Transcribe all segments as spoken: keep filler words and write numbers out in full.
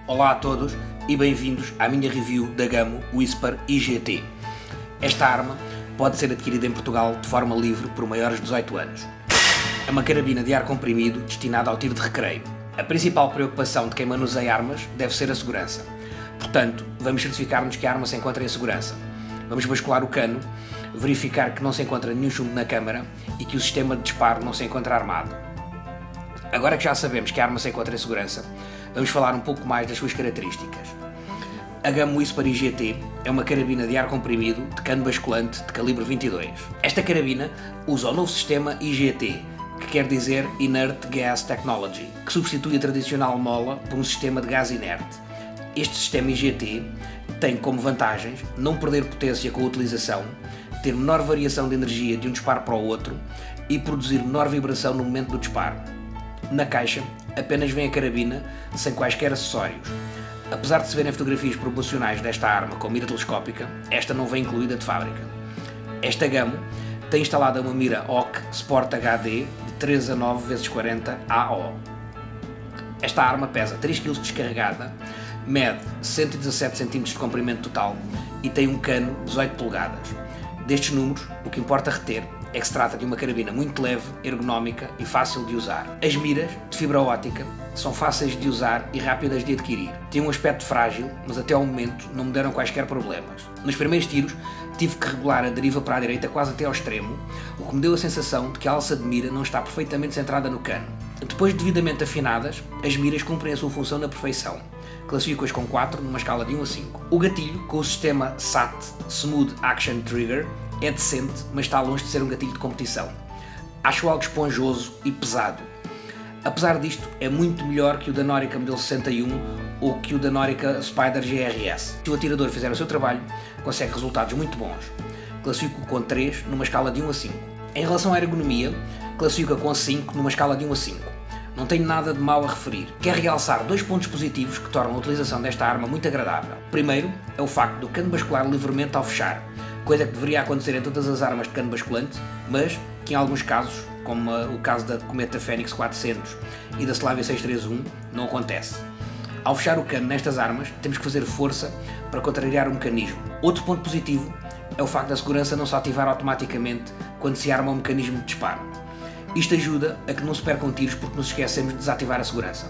Olá a todos e bem-vindos à minha review da Gamo Whisper I G T. Esta arma pode ser adquirida em Portugal de forma livre por maiores de dezoito anos. É uma carabina de ar comprimido destinada ao tiro de recreio. A principal preocupação de quem manuseia armas deve ser a segurança. Portanto, vamos certificar-nos que a arma se encontra em segurança. Vamos bascular o cano, verificar que não se encontra nenhum chumbo na câmara e que o sistema de disparo não se encontra armado. Agora que já sabemos que a arma se encontra em segurança, vamos falar um pouco mais das suas características. A Gamo Whisper I G T é uma carabina de ar comprimido de cano basculante de calibre vinte e dois. Esta carabina usa o novo sistema I G T, que quer dizer Inert Gas Technology, que substitui a tradicional mola por um sistema de gás inerte. Este sistema I G T tem como vantagens não perder potência com a utilização, ter menor variação de energia de um disparo para o outro e produzir menor vibração no momento do disparo. Na caixa, apenas vem a carabina, sem quaisquer acessórios. Apesar de se verem fotografias promocionais desta arma com mira telescópica, esta não vem incluída de fábrica. Esta Gamo tem instalada uma mira O C Sport H D de três a nove vezes quarenta A O. Esta arma pesa três quilos descarregada, mede cento e dezassete centímetros de comprimento total e tem um cano de dezoito polegadas. Destes números, o que importa reter é que se trata de uma carabina muito leve, ergonómica e fácil de usar. As miras, de fibra óptica, são fáceis de usar e rápidas de adquirir. Têm um aspecto frágil, mas até ao momento não me deram quaisquer problemas. Nos primeiros tiros, tive que regular a deriva para a direita quase até ao extremo, o que me deu a sensação de que a alça de mira não está perfeitamente centrada no cano. Depois de devidamente afinadas, as miras cumprem a sua função na perfeição. Classifico-as com quatro numa escala de um a cinco. O gatilho, com o sistema S A T Smooth Action Trigger, é decente, mas está longe de ser um gatilho de competição. Acho algo esponjoso e pesado. Apesar disto, é muito melhor que o da Norica modelo sessenta e um ou que o da Norica Spider G R S. Se o atirador fizer o seu trabalho, consegue resultados muito bons. Classifico com três numa escala de um a cinco. Em relação à ergonomia, classifico com cinco numa escala de um a cinco. Não tenho nada de mau a referir. Quero realçar dois pontos positivos que tornam a utilização desta arma muito agradável. Primeiro, é o facto do cano bascular livremente ao fechar, coisa que deveria acontecer em todas as armas de cano basculante, mas que em alguns casos, como o caso da Cometa Fenix quatrocentos e da Slavia seiscentos e trinta e um, não acontece. Ao fechar o cano nestas armas, temos que fazer força para contrariar o mecanismo. Outro ponto positivo é o facto da segurança não se ativar automaticamente quando se arma o mecanismo de disparo. Isto ajuda a que não se percam tiros porque nos esquecemos de desativar a segurança.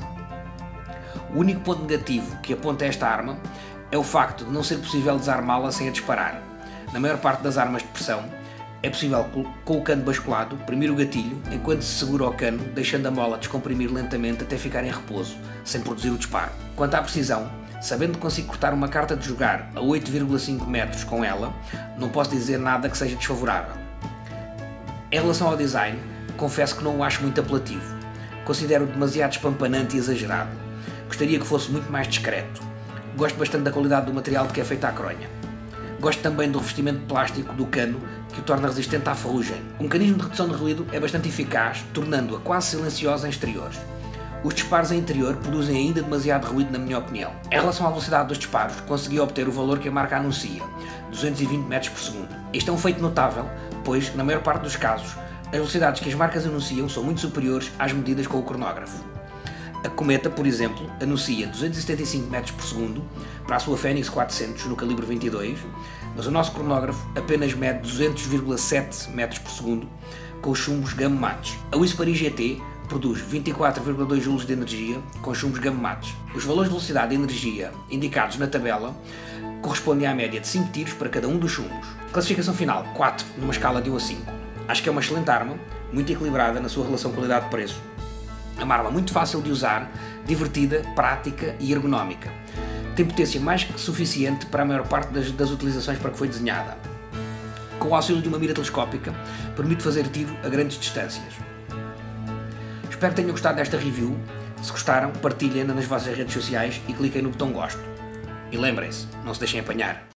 O único ponto negativo que aponta esta arma é o facto de não ser possível desarmá-la sem a disparar. Na maior parte das armas de pressão, é possível, com o cano basculado, premir o gatilho enquanto se segura o cano, deixando a mola descomprimir lentamente até ficar em repouso, sem produzir o disparo. Quanto à precisão, sabendo que consigo cortar uma carta de jogar a oito vírgula cinco metros com ela, não posso dizer nada que seja desfavorável. Em relação ao design, confesso que não o acho muito apelativo. Considero demasiado espampanante e exagerado. Gostaria que fosse muito mais discreto. Gosto bastante da qualidade do material de que é feita a cronha. Gosto também do revestimento de plástico do cano, que o torna resistente à ferrugem. O mecanismo de redução de ruído é bastante eficaz, tornando-a quase silenciosa em exteriores. Os disparos em interior produzem ainda demasiado ruído, na minha opinião. Em relação à velocidade dos disparos, consegui obter o valor que a marca anuncia, duzentos e vinte metros por segundo. Este é um feito notável, pois, na maior parte dos casos, as velocidades que as marcas anunciam são muito superiores às medidas com o cronógrafo. A Cometa, por exemplo, anuncia duzentos e setenta e cinco metros por segundo para a sua Fenix quatrocentos no calibre vinte e dois, mas o nosso cronógrafo apenas mede duzentos vírgula sete metros por segundo com os chumbos Gamo mates. A Whisper I G T produz vinte e quatro vírgula dois joules de energia com chumbos Gamo mates. Os valores de velocidade e energia indicados na tabela correspondem à média de cinco tiros para cada um dos chumbos. Classificação final, quatro numa escala de um a cinco. Acho que é uma excelente arma, muito equilibrada na sua relação qualidade-preço. É uma arma muito fácil de usar, divertida, prática e ergonómica. Tem potência mais que suficiente para a maior parte das, das utilizações para que foi desenhada. Com o auxílio de uma mira telescópica, permite fazer tiro a grandes distâncias. Espero que tenham gostado desta review. Se gostaram, partilhem-na nas vossas redes sociais e cliquem no botão gosto. E lembrem-se, não se deixem apanhar.